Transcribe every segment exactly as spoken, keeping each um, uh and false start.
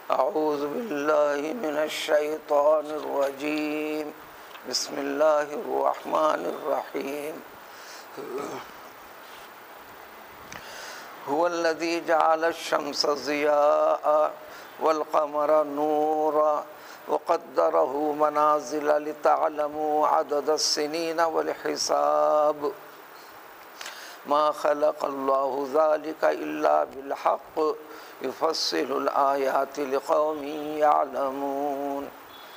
اعوذ باللہ من الشیطان الرجیم بسم اللہ الرحمن الرحیم هو الذی جعل الشمس ضیاء والقمر نورا وقدره منازل لتعلموا عدد السنین والحساب ما خلق اللہ ذلك الا بالحق یفصل الآیات لقوم یعلمون۔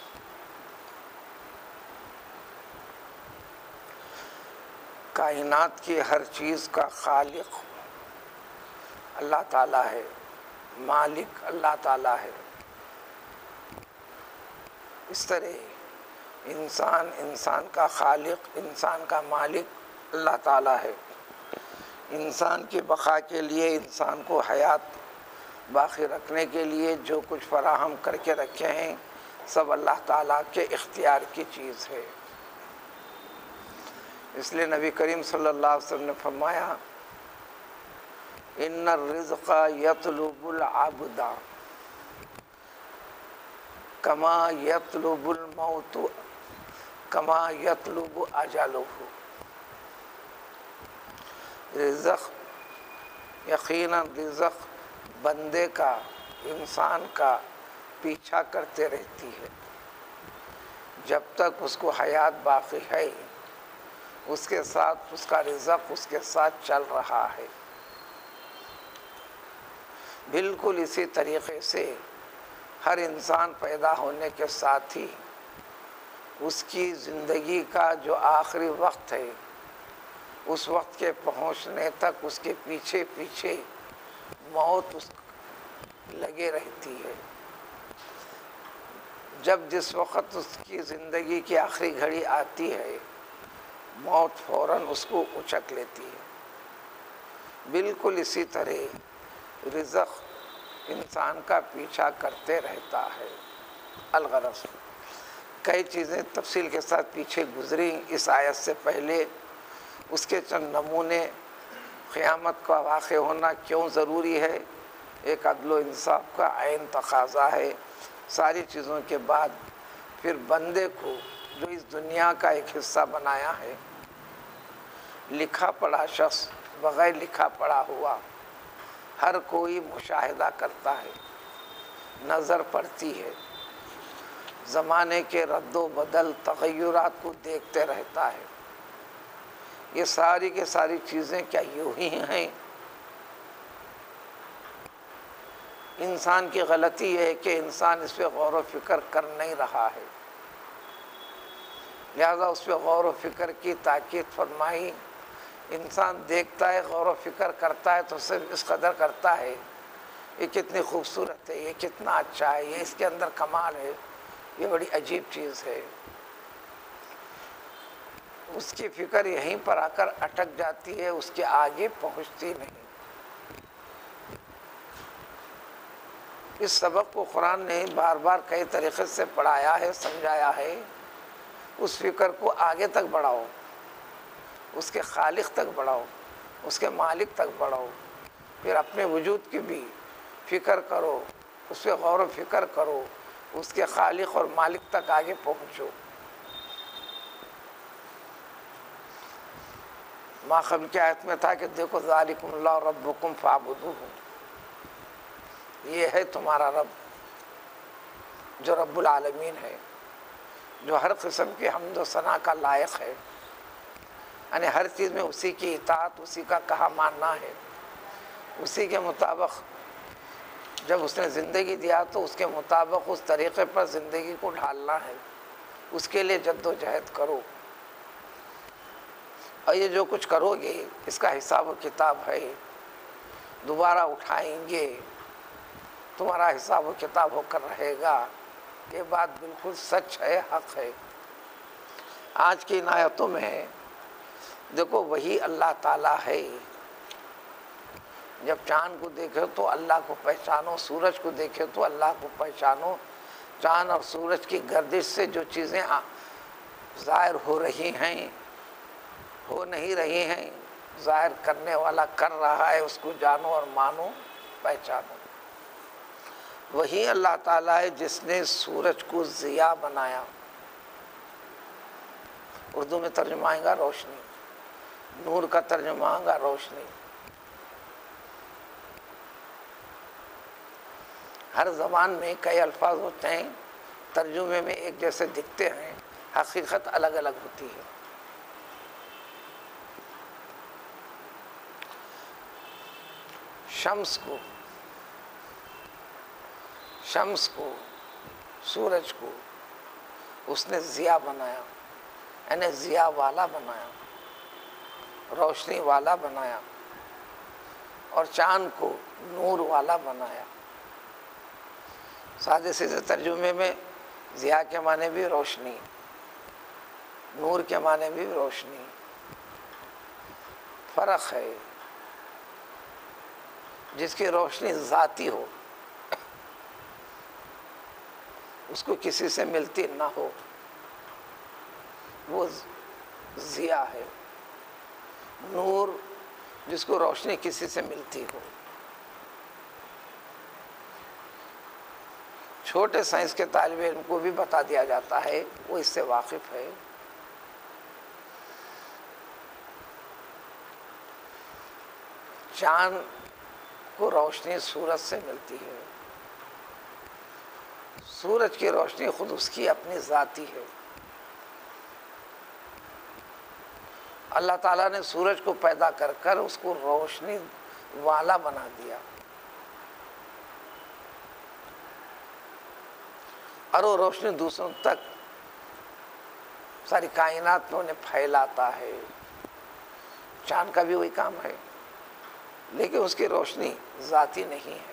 کائنات کی ہر چیز کا خالق اللہ تعالیٰ ہے، مالک اللہ تعالیٰ ہے۔ اس طرح انسان انسان کا خالق، انسان کا مالک اللہ تعالیٰ ہے۔ انسان کی بقا کے لیے، انسان کو حیات باقی رکھنے کے لیے جو کچھ فراہم کر کے رکھے ہیں سب اللہ تعالیٰ کے اختیار کی چیز ہے۔ اس لیے نبی کریم صلی اللہ علیہ وسلم نے فرمایا ان الرزق یطلب العبد کما یطلب الموت کما یطلب اجلہ۔ رزق، یقیناً رزق بندے کا، انسان کا پیچھا کرتے رہتی ہے۔ جب تک اس کو حیات باقی ہے اس کے ساتھ اس کا رزق اس کے ساتھ چل رہا ہے۔ بالکل اسی طریقے سے ہر انسان پیدا ہونے کے ساتھ ہی اس کی زندگی کا جو آخری وقت ہے اس وقت کے پہنچنے تک اس کے پیچھے پیچھے موت اس لگے رہتی ہے۔ جب جس وقت اس کی زندگی کی آخری گھڑی آتی ہے موت فوراً اس کو اچک لیتی ہے۔ بالکل اسی طرح رزق انسان کا پیچھا کرتے رہتا ہے۔ الغرض کئی چیزیں تفصیل کے ساتھ پیچھے گزری اس آیت سے پہلے، اس کے چند نمونے، قیامت کا واقع ہونا کیوں ضروری ہے، ایک عدل و انصاف کا عین تقاضا ہے۔ ساری چیزوں کے بعد پھر بندے کو جو اس دنیا کا ایک حصہ بنایا ہے، لکھا پڑھا شخص بغیر لکھا پڑھا ہوا ہر کوئی مشاہدہ کرتا ہے، نظر پڑتی ہے، زمانے کے رد و بدل تغیرات کو دیکھتے رہتا ہے۔ یہ ساری کے ساری چیزیں کیا یوں ہی ہیں؟ انسان کی غلطی یہ ہے کہ انسان اس پہ غور و فکر کر نہیں رہا ہے، لہذا اس پہ غور و فکر کی تاکید فرمائی۔ انسان دیکھتا ہے، غور و فکر کرتا ہے تو صرف اس قدر کرتا ہے یہ کتنی خوبصورت ہے، یہ کتنا اچھا ہے، یہ اس کے اندر کمال ہے، یہ بڑی عجیب چیز ہے۔ اس کی فکر یہیں پر آ کر اٹک جاتی ہے، اس کے آگے پہنچتی نہیں۔ اس سبق کو قرآن نے بار بار کئی طریقے سے پڑھایا ہے، سمجھایا ہے۔ اس فکر کو آگے تک بڑھاؤ، اس کے خالق تک بڑھاؤ، اس کے مالک تک بڑھاؤ، پھر اپنے وجود کی بھی فکر کرو، اس پہ غور و فکر کرو، اس کے خالق اور مالک تک آگے پہنچو۔ ما قبل کی آیت میں تھا کہ دیکھو ذالکم اللہ ربکم فاعبدوہ، یہ ہے تمہارا رب جو رب العالمین ہے، جو ہر قسم کی حمد و ثنا کا لائق ہے، یعنی ہر چیز میں اسی کی اطاعت، اسی کا کہا ماننا ہے، اسی کے مطابق جب اس نے زندگی دیا تو اس کے مطابق اس طریقے پر زندگی کو ڈھالنا ہے، اس کے لیے جد و جہد کرو۔ اور یہ جو کچھ کرو گے اس کا حساب و کتاب ہے، دوبارہ اٹھائیں گے، تمہارا حساب و کتاب ہو کر رہے گا۔ یہ بات بالکل سچ ہے، حق ہے۔ آج کی ان آیتوں میں دیکھو وہی اللہ تعالیٰ ہے۔ جب چاند کو دیکھو تو اللہ کو پہچانو، سورج کو دیکھو تو اللہ کو پہچانو۔ چاند اور سورج کی گردش سے جو چیزیں ظاہر ہو رہی ہیں، ہو نہیں رہی ہیں، ظاہر کرنے والا کر رہا ہے، اس کو جانو اور مانو، پہچانو۔ وہی اللہ تعالیٰ ہے جس نے سورج کو ضیاء بنایا. اردو میں ترجمہ آئے گا روشنی، نور کا ترجمہ آئے گا روشنی. ہر زبان میں کئی الفاظ ہوتے ہیں، ترجمے میں ایک جیسے دکھتے ہیں، حقیقت الگ الگ ہوتی ہے. شمس کو شمس کو سورج کو اس نے ضیاء بنایا، یعنی ضیاء والا بنایا، روشنی والا بنایا. اور چاند کو نور والا بنایا. سادے سیدھے ترجمے میں ضیاء کے معنی بھی روشنی، نور کے معنی بھی روشنی. فرق ہے جس کی روشنی ذاتی ہو، اس کو کسی سے ملتی نہ ہو، وہ ضیاء ہے. نور جس کو روشنی کسی سے ملتی ہو. چھوٹے سائنس کے طالب علم کو بھی بتا دیا جاتا ہے، وہ اس سے واقف ہے. چاند کو روشنی سورج سے ملتی ہے. سورج کی روشنی خود اس کی اپنی ذاتی ہے. اللہ تعالیٰ نے سورج کو پیدا کر کر اس کو روشنی والا بنا دیا، اور وہ روشنی دوسروں تک ساری کائنات میں انہیں پھیلاتا ہے. چاند کا بھی وہی کام ہے، لیکن اس کی روشنی ذاتی نہیں ہے،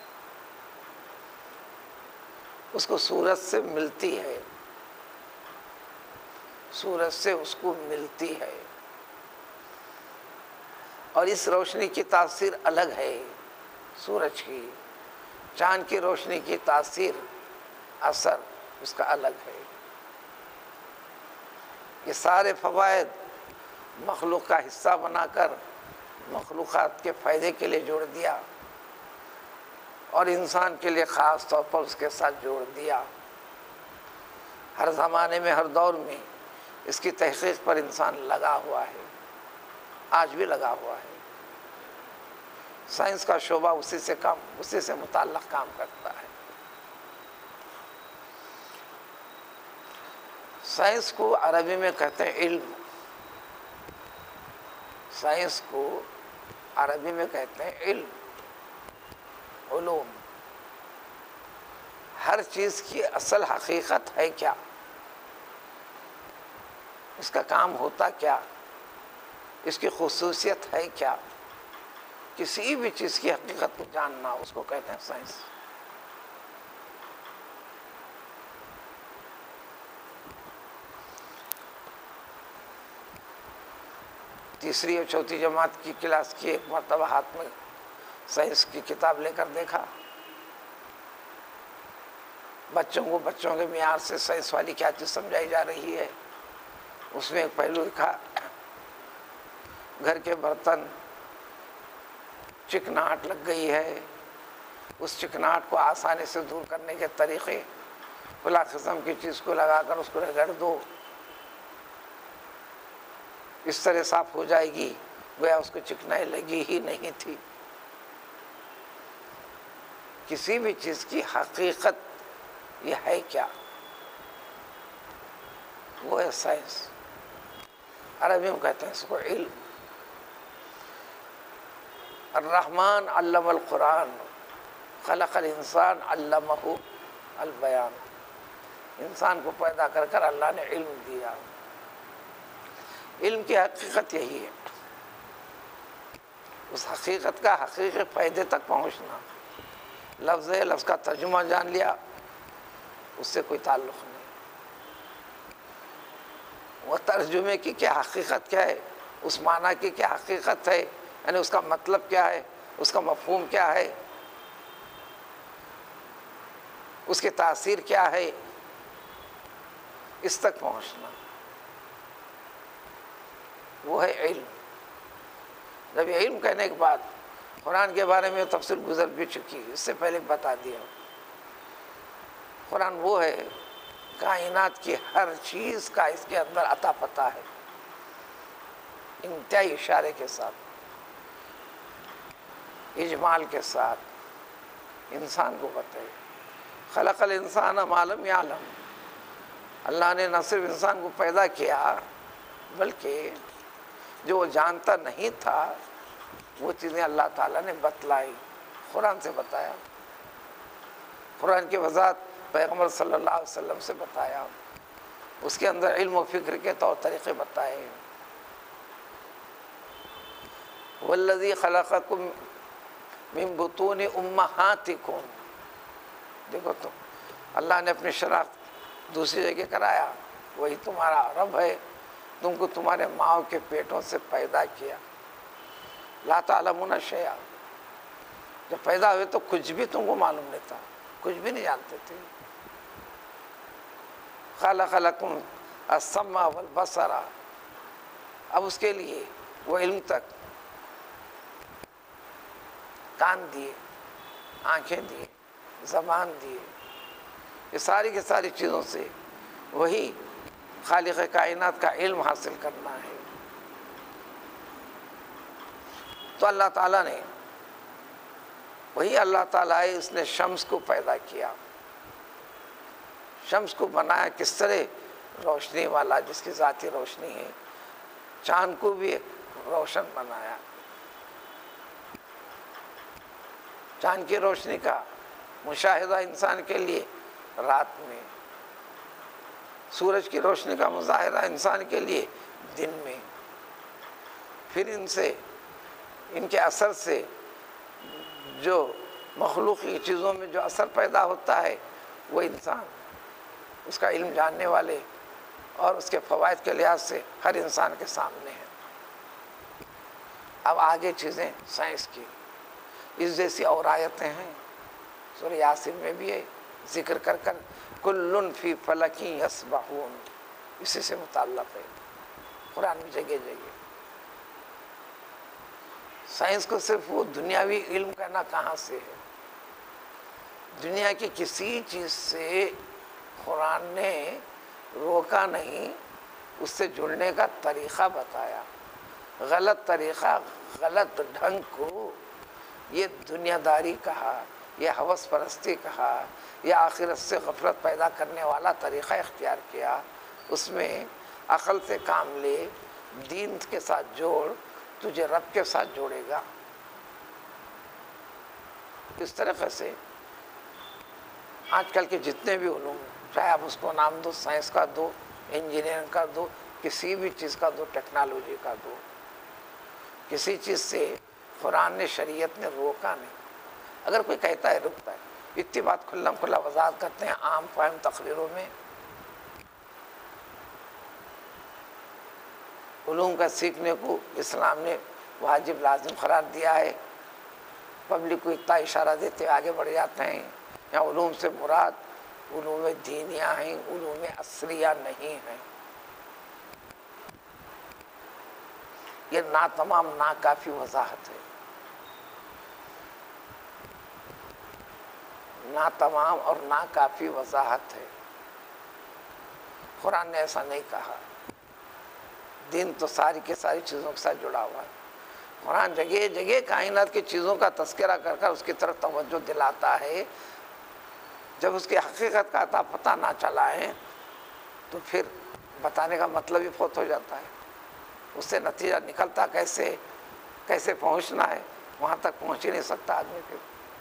اس کو سورج سے ملتی ہے، سورج سے اس کو ملتی ہے. اور اس روشنی کی تاثیر الگ ہے سورج کی. چاند کی روشنی کی تاثیر، اثر اس کا الگ ہے. یہ سارے فوائد مخلوق کا حصہ بنا کر مخلوقات کے فائدے کے لیے جوڑ دیا، اور انسان کے لیے خاص طور پر اس کے ساتھ جوڑ دیا. ہر زمانے میں، ہر دور میں اس کی تحقیق پر انسان لگا ہوا ہے، آج بھی لگا ہوا ہے. سائنس کا شعبہ اسی سے کام اسی سے متعلق کام کرتا ہے. سائنس کو عربی میں کہتے ہیں علم. سائنس کو عربی میں کہتے ہیں علم، علوم. ہر چیز کی اصل حقیقت ہے کیا، اس کا کام ہوتا کیا، اس کی خصوصیت ہے کیا، کسی بھی چیز کی حقیقت کو جاننا، اس کو کہتے ہیں سائنس. تیسری اور چوتھی جماعت کی کلاس کی ایک مرتبہ ہاتھ میں سائنس کی کتاب لے کر دیکھا. بچوں کو بچوں کے معیار سے سائنس والی کیا چیز سمجھائی جا رہی ہے. اس میں ایک پہلو لکھا، گھر کے برتن چکناہٹ لگ گئی ہے، اس چکناہٹ کو آسانی سے دور کرنے کے طریقے، فلاں قسم کی چیز کو لگا کر اس کو رگڑ دو، اس طرح صاف ہو جائے گی، گویا اس کو چکنائی لگی ہی نہیں تھی. کسی بھی چیز کی حقیقت یہ ہے کیا، وہ ہے سائنس. عربی میں کہتے ہیں اس کو علم. الرحمن علم القرآن خلق الانسان علمہ البیان. انسان کو پیدا کر کر اللہ نے علم دیا. علم کی حقیقت یہی ہے، اس حقیقت کا حقیقی فائدے تک پہنچنا. لفظ ہے، لفظ کا ترجمہ جان لیا، اس سے کوئی تعلق نہیں. وہ ترجمے کی کیا حقیقت کیا ہے، اس معنی کی کیا حقیقت ہے، یعنی اس کا مطلب کیا ہے، اس کا مفہوم کیا ہے، اس کی تاثیر کیا ہے، اس تک پہنچنا، وہ ہے علم. جب یہ علم کہنے کے بعد قرآن کے بارے میں تفصیل گزر بھی چکی، اس سے پہلے بتا دیا قرآن وہ ہے کائنات کی ہر چیز کا اس کے اندر عطا پتہ ہے، انتہائی اشارے کے ساتھ، اجمال کے ساتھ انسان کو بتائے۔ خلق الانسان ما لم یعلم، اللہ نے نہ صرف انسان کو پیدا کیا بلکہ جو وہ جانتا نہیں تھا وہ چیزیں اللہ تعالیٰ نے بتلائی، قرآن سے بتایا، قرآن کی وضاحت پیغمبر صلی اللہ علیہ وسلم سے بتایا، اس کے اندر علم و فکر کے طور طریقے بتائے۔ والذی خلقکم من بطون امہاتکم، دیکھو تو اللہ نے اپنی شناخت دوسری جگہ کرایا، وہی تمہارا رب ہے، تم کو تمہارے ماؤں کے پیٹوں سے پیدا کیا۔ لا تعلمون شیئا، جب پیدا ہوئے تو کچھ بھی تم کو معلوم نہیں تھا، کچھ بھی نہیں جانتے تھے۔ خلق لکم السمع والبصر، اب اس کے لیے وہ علم تک کان دیے، آنکھیں دیے، زبان دیے، یہ ساری کی ساری چیزوں سے وہی خالق کائنات کا علم حاصل کرنا ہے۔ تو اللہ تعالیٰ نے، وہی اللہ تعالیٰ ہے، اس نے شمس کو پیدا کیا، شمس کو بنایا کس طرح؟ روشنی والا، جس کی ذاتی روشنی ہے۔ چاند کو بھی روشن بنایا، چاند کی روشنی کا مشاہدہ انسان کے لیے رات میں، سورج کی روشنی کا مظاہرہ انسان کے لیے دن میں، پھر ان سے، ان کے اثر سے جو مخلوقی چیزوں میں جو اثر پیدا ہوتا ہے وہ انسان اس کا علم جاننے والے اور اس کے فوائد کے لحاظ سے ہر انسان کے سامنے ہے۔ اب آگے چیزیں سائنس کی، اس جیسی اور آیتیں ہیں، سورہ یاسین میں بھی ہے، ذکر کر کر کل فی فلک یسبحون، اسی سے متعلق ہے قرآن میں جگہ جگہ۔ سائنس کو صرف وہ دنیاوی علم کرنا کہاں سے ہے؟ دنیا کی کسی چیز سے قرآن نے روکا نہیں، اس سے جڑنے کا طریقہ بتایا۔ غلط طریقہ، غلط ڈھنگ کو یہ دنیا داری کہا، یہ ہوس پرستی کہا، یہ آخرت سے غفلت پیدا کرنے والا طریقہ اختیار کیا۔ اس میں عقل سے کام لے، دین کے ساتھ جوڑ، تجھے رب کے ساتھ جوڑے گا۔ اس طریقے سے آج کل کے جتنے بھی علوم، چاہے آپ اس کو نام دو، سائنس کا دو، انجینئرنگ کا دو، کسی بھی چیز کا دو، ٹیکنالوجی کا دو، کسی چیز سے قرآن نے، شریعت نے روکا نہیں۔ اگر کوئی کہتا ہے رکتا ہے، اتنی بات کھلم کھلا وضاحت کرتے ہیں عام فہم تقریروں میں۔ علوم کا سیکھنے کو اسلام نے واجب لازم قرار دیا ہے، پبلک کو اتنا اشارہ دیتے آگے بڑھ جاتے ہیں۔ یہاں علوم سے مراد علوم دینیہ ہیں، علوم عصریہ نہیں ہیں۔ یہ نا تمام ناکافی وضاحت ہے، نا تمام اور ناکافی وضاحت ہے۔ قرآن نے ایسا نہیں کہا، دین تو ساری کے ساری چیزوں کے ساتھ جڑا ہوا ہے۔ قرآن جگہ جگہ کائنات کی چیزوں کا تذکرہ کر کر اس کی طرف توجہ دلاتا ہے۔ جب اس کی حقیقت کا عطا پتہ نہ چلا ہے تو پھر بتانے کا مطلب ہی فوت ہو جاتا ہے۔ اس سے نتیجہ نکلتا کیسے، کیسے پہنچنا ہے، وہاں تک پہنچ ہی نہیں سکتا آدمی پھر۔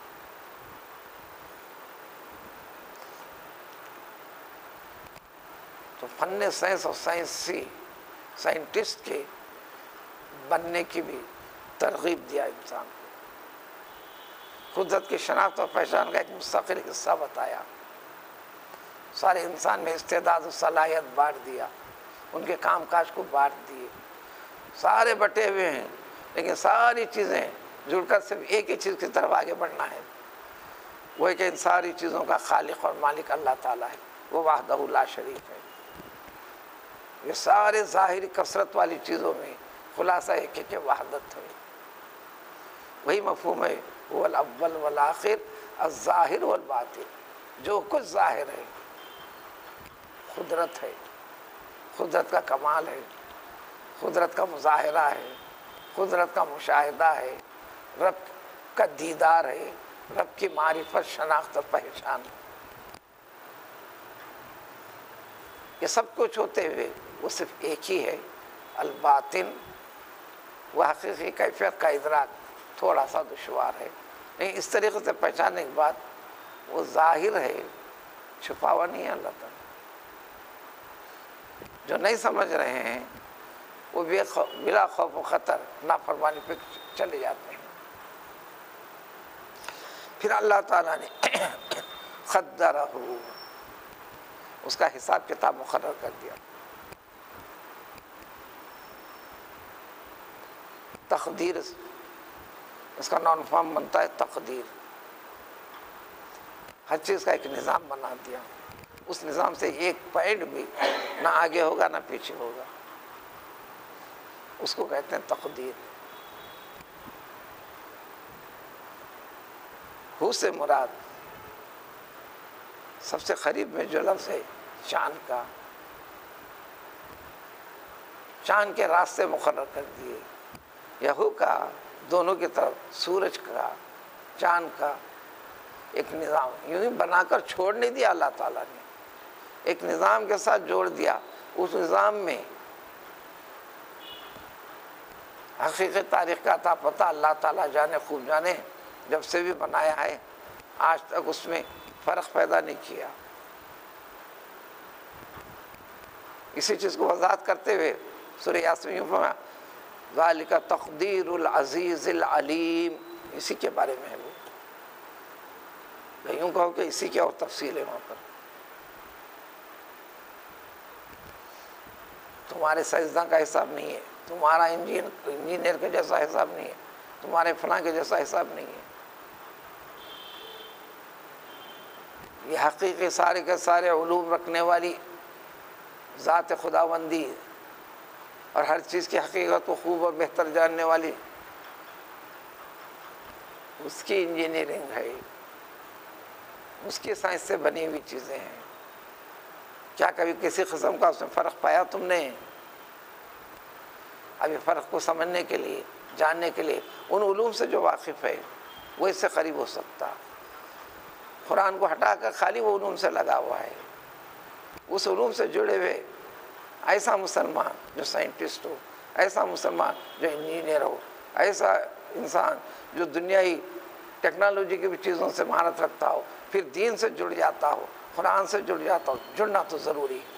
تو فن سائنس اور سائنسی سائنٹسٹ کے بننے کی بھی ترغیب دیا انسان کو۔ قدرت کی شناخت اور پہچان کا ایک مستقل حصہ بتایا، سارے انسان میں استعداد و صلاحیت بانٹ دیا، ان کے کام کاج کو بانٹ دیے، سارے بٹے ہوئے ہیں لیکن ساری چیزیں جڑ کر صرف ایک ہی چیز کی طرف آگے بڑھنا ہے، وہ ہے کہ ان ساری چیزوں کا خالق اور مالک اللہ تعالیٰ ہے، وہ وحدہ لا شریک ہے۔ یہ سارے ظاہری کثرت والی چیزوں میں خلاصہ ایک ہے کہ وحدت ہے، وہی مفہوم ہے وہ الاول والآخر الظاہر والباطن، جو کچھ ظاہر ہے قدرت ہے، قدرت کا کمال ہے، قدرت کا مظاہرہ ہے، قدرت کا مشاہدہ ہے، رب کا دیدار ہے، رب کی معرفت، شناخت اور پہچان، یہ سب کچھ ہوتے ہوئے وہ صرف ایک ہی ہے الباطن۔ وہ حقیقی کیفیت کا ادراک تھوڑا سا دشوار ہے، لیکن اس طریقے سے پہچاننے کے بعد وہ ظاہر ہے، چھپا ہوا نہیں ہے اللہ تعالیٰ۔ جو نہیں سمجھ رہے ہیں وہ بلا خوف و خطر نافرمانی پہ چلے جاتے ہیں۔ پھر اللہ تعالیٰ نے قدرہ، اس کا حساب کتاب مقرر کر دیا۔ تقدیر، اس کا نان فارم بنتا ہے تقدیر، ہر چیز کا ایک نظام بنا دیا، اس نظام سے ایک پوائنٹ بھی نہ آگے ہوگا نہ پیچھے ہوگا، اس کو کہتے ہیں تقدیر۔ ہو سے مراد سب سے قریب میں جو لفظ ہے چاند کا، چاند کے راستے مقرر کر دیے، یہو کا دونوں کی طرف، سورج کا، چاند کا ایک نظام یوں ہی بنا کر چھوڑ نہیں دیا اللہ تعالیٰ نے، ایک نظام کے ساتھ جوڑ دیا۔ اس نظام میں حقیقی تاریخ کا تھا پتہ، اللہ تعالیٰ جانے، خوب جانے، جب سے بھی بنایا ہے آج تک اس میں فرق پیدا نہیں کیا۔ اسی چیز کو وضاحت کرتے ہوئے سورہ یاسین میں فرمایا ذالک تقدیر العزیز العلیم، اسی کے بارے میں ہے وہ، یوں کہو کہ اسی کی اور تفصیل ہے وہاں پر۔ تمہارے سائنسداں کا حساب نہیں ہے، تمہارا انجینئر کے جیسا حساب نہیں ہے، تمہارے فلاں کے جیسا حساب نہیں ہے، یہ حقیقی سارے کے سارے علوم رکھنے والی ذات خداوندی اور ہر چیز کی حقیقت کو خوب اور بہتر جاننے والی، اس کی انجینئرنگ ہے، اس کی سائنس سے بنی ہوئی چیزیں ہیں۔ کیا کبھی کسی قسم کا اس میں فرق پایا تم نے؟ ابھی فرق کو سمجھنے کے لیے، جاننے کے لیے ان علوم سے جو واقف ہے وہ اس سے قریب ہو سکتا۔ قرآن کو ہٹا کر خالی وہ علوم سے لگا ہوا ہے، اس علوم سے جڑے ہوئے ایسا مسلمان جو سائنٹسٹ ہو، ایسا مسلمان جو انجینئر ہو، ایسا انسان جو دنیائی ٹیکنالوجی کی بھی چیزوں سے مہارت رکھتا ہو، پھر دین سے جڑ جاتا ہو، قرآن سے جڑ جاتا ہو۔ جڑنا تو ضروری ہے،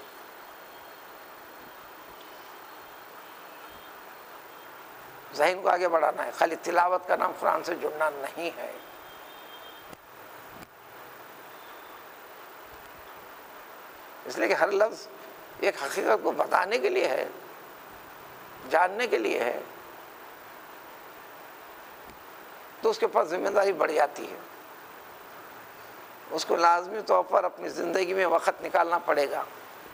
ذہن کو آگے بڑھانا ہے، خالی تلاوت کا نام قرآن سے جڑنا نہیں ہے۔ اس لیے کہ ہر لفظ ایک حقیقت کو بتانے کے لیے ہے، جاننے کے لیے ہے، تو اس کے پاس ذمہ داری بڑھ جاتی ہے، اس کو لازمی طور پر اپنی زندگی میں وقت نکالنا پڑے گا،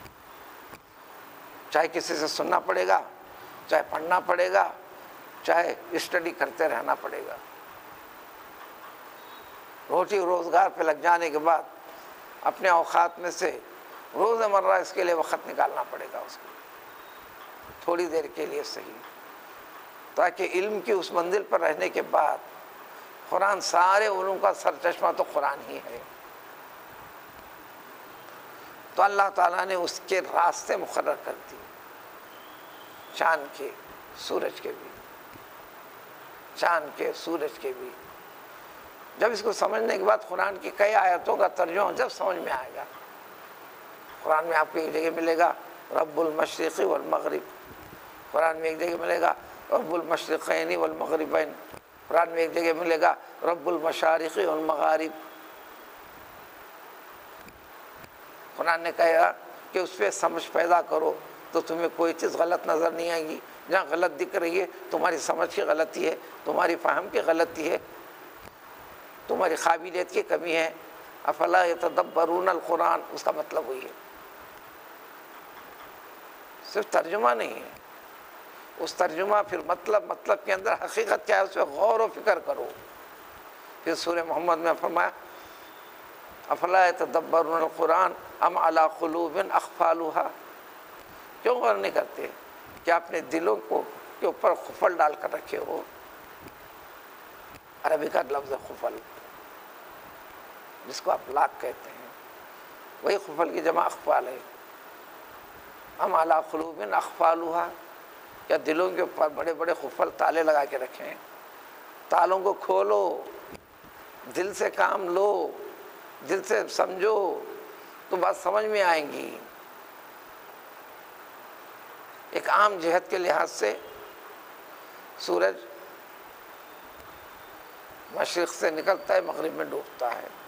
چاہے کسی سے سننا پڑے گا، چاہے پڑھنا پڑے گا، چاہے اسٹڈی کرتے رہنا پڑے گا۔ روٹی روزگار پہ لگ جانے کے بعد اپنے اوقات میں سے روز مرہ اس کے لیے وقت نکالنا پڑے گا، اس کو تھوڑی دیر کے لیے صحیح، تاکہ علم کی اس منزل پر رہنے کے بعد قرآن، سارے علوم کا سرچشمہ تو قرآن ہی ہے، تو اللہ تعالیٰ نے اس کے راستے مقرر کر دیے، چاند کے، سورج کے بھی، چاند کے، سورج کے بھی۔ جب اس کو سمجھنے کے بعد قرآن کی کئی آیتوں کا ترجمہ جب سمجھ میں آئے گا، قرآن میں آپ کو ایک جگہ ملے گا رب المشرق والمغرب، قرآن میں ایک جگہ ملے گا رب المشرقین والمغربین، قرآن میں ایک جگہ ملے گا رب المشارق والمغارب۔ قرآن نے کہا کہ اس پہ سمجھ پیدا کرو تو تمہیں کوئی چیز غلط نظر نہیں آئے گی، جہاں غلط دکھ رہی ہے تمہاری سمجھ کی غلطی ہے، تمہاری فہم کی غلطی ہے، تمہاری قابلیت کی کمی ہے۔ افلا یتدبرون القرآن، اس کا مطلب وہی ہے، صرف ترجمہ نہیں ہے، اس ترجمہ پھر مطلب مطلب کے اندر حقیقت کیا ہے اس پہ غور و فکر کرو۔ پھر سورہ محمد میں فرمایا افلا یتدبرون القرآن ام علی قلوب اقفالها، کیوں غور نہیں کرتے کہ اپنے دلوں کو کے اوپر قفل ڈال کر رکھے ہو؟ عربی کا لفظ قفل جس کو آپ لاک کہتے ہیں، وہی قفل کی جمع اقفال ہے۔ ام علی قلوب اقفالها، کیا دلوں کے اوپر بڑے بڑے قفل تالے لگا کے رکھے ہیں؟ تالوں کو کھولو، دل سے کام لو، دل سے سمجھو تو بات سمجھ میں آئیں گی۔ ایک عام جہت کے لحاظ سے سورج مشرق سے نکلتا ہے، مغرب میں ڈوبتا ہے،